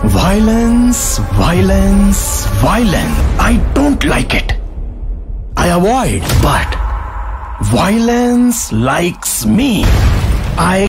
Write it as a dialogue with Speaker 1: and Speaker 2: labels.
Speaker 1: Violence, violence, violence. I don't like it. I avoid, but violence likes me. I